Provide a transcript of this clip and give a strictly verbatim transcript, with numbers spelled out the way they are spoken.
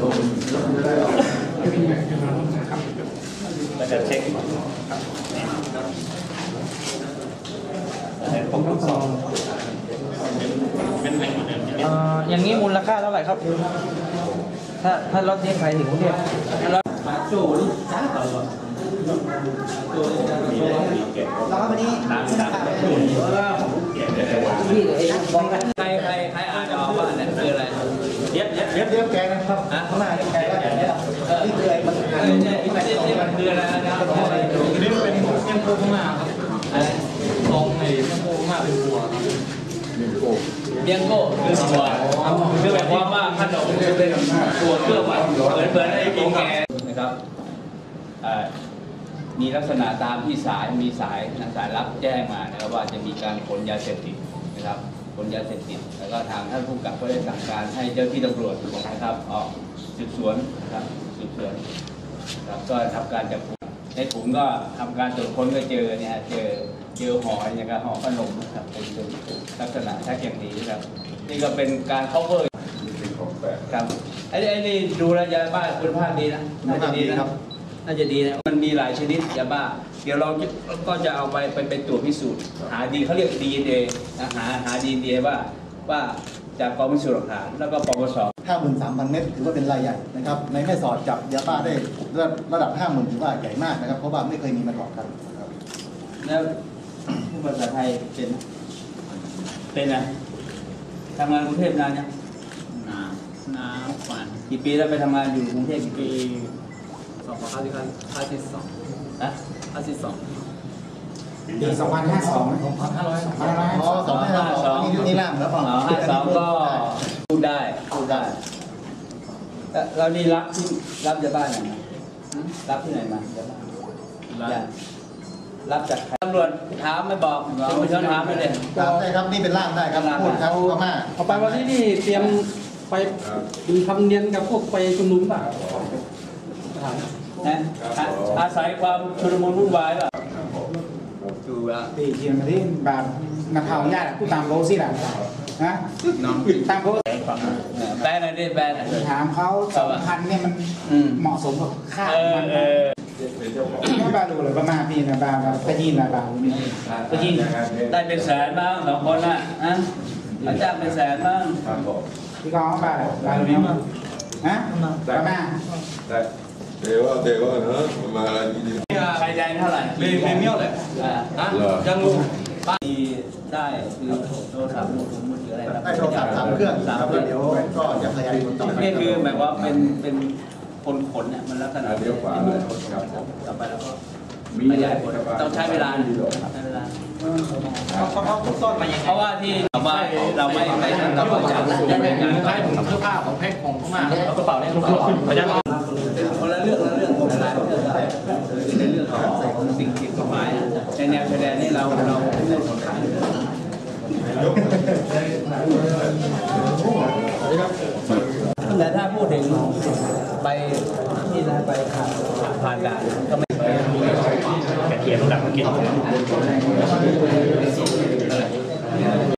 เราจะเช็คผมต้องสอบเป็นแหล่งเหมือนเดิมอย่างนี้มูลค่าเท่าไหร่ครับถ้าถ้ารถนี้ใครถึงกรุงเทพรถโจ้นี่จ้าต่อแล้ววันนี้น้ำน้ำพี่ไอ้บอกกันใครใครใครอ่านจะออกว่านั่นคืออะไรเย็บเย็บเย็บเย็บแกนะครับข้างหน้านี่แกนี่คืออะไรมันนี่นี่มันคืออะไรนะนี่เป็นเส้นโค้งมาครับอะไรตรงไอ้เส้นโค้งมาเป็นบัวเบียงโก้คือบัวคือแบบว่าขนมเป็นตัวเครื่องหวานเหมือนเหมือนไอ้กินแกนะครับมีลักษณะตามที่สายมีสายทางสายรับแจ้งมานะครับว่าจะมีการขนยาเสพติดนะครับขนยาเสพติดแล้วก็ทางท่านผู้กำกับก็ได้สั่งการให้เจ้าที่ตำรวจนะครับออกสืบสวนครับสืบสวนครับก็ทำการจับกุมในถุงก็ทำการตรวจค้นก็เจอเนี่ยเจอเจอห่ออย่างกับห่อขนมครับเป็นลักษณะชักอย่างนี้ครับนี่ก็เป็นการ cover ครับไอ้ไอ้นี่ดูแลยาบ้าคุณภาพดีนะน่าจะดีนะครับน่าจะดีนะมันมีหลายชนิดยาบ้าเดี๋ยวเราก็จะเอาไปไปเป็นตัวพิสูจน์หาดีเขาเรียก ดี เอ็น เอ หาหา ดี เอ็น เอ ว่าว่าจากกองพิสูจน์หลักฐานแล้วก็ปปสห้าหมื่นสามพัน เมตรถือว่าเป็นรายใหญ่นะครับในแม่สอดจับยาบ้าได้ระดับ ห้าหมื่น ถือว่าใหญ่มากนะครับเพราะว่าไม่เคยมีมาก่อนครับแล้วผู้ภาษาไทยเป็นเป็นนะทำงานกรุงเทพนานยังนานนานกว่ากี่ปีแล้วไปทำงานอยู่กรุงเทพกี่ปีสองพันห้าสิบห้าสิบสองนะห้าสิบสองปีสองพันห้าสองสองพันห้าร้อยสองพันห้าร้อยอ๋อสองพันห้าร้อยสองนี่นี่ล่ามแล้วเปล่าห้าสองก็พูดได้พูดได้เรานี่รับที่รับยาบ้าอย่างไรรับที่ไหนมายาบ้ารับจากตำรวจถามไม่บอกตำรวจถามไม่เลยถามได้ครับนี่เป็นล่ามได้ครับพูดครับพม่าเอาไปวันนี้นี่เตรียมไปดูทำเนียนกับพวกไปชุมนุมป่ะนะอาศัยความชุลมุนวุ่นวายป่ะดูอ่ะตีเทียมที่แบบนักข่าวญาติผู้ตามโพสิหลังนะตามโพสแปลอะไรดิแปลอะไรถามเขาสองพันเนี่ยมันเหมาะสมกับค่ามันไม่บาลูเลยประมาณพี่นะบาไปยินนะบาไปยินได้เป็นแสนบ้างสองคนน่ะนะอาจารย์เป็นแสนบ้างพี่กองบาบาลูเนี่ยฮะประมาณเดี๋ยวเดี๋ยวเนอะมาอะไรนี่ใครแดงเท่าไหร่เมเมียวเลยนะยังงูป้ามีได้คือโทรศัพท์มือถือมือถืออะไรได้โทรศัพท์สามเครื่องสามเครื่องเดี๋ยวก็จะขยายผลต่อไปนี่คือหมายว่าเป็นเป็นคนขนเนี่ยมันลักษณะเดียวกว่าเลยต่อไปแล้วก็ขยายผลต้องใช้เวลาใช้เวลาเขาเขาซ่อนมาอย่างเพราะว่าที่เราไม่เราไม่ไม่เราไม่จับได้ในการใช้ถุงเสื้อผ้าของแพ็คของเข้ามาแล้วกระเป๋าเนี่ยลูกๆพยายามคนละเรื่องละเรื่องคนละเรื่องในเรื่องของสิ่งผิดกฎหมายในแนวชายแดนนี่เราเราไม่ได้กฎหมายแต่ถ้าพูดถึงไปที่นะไปผ่านด่านก็ไม่ไปแกเทียมดับกิน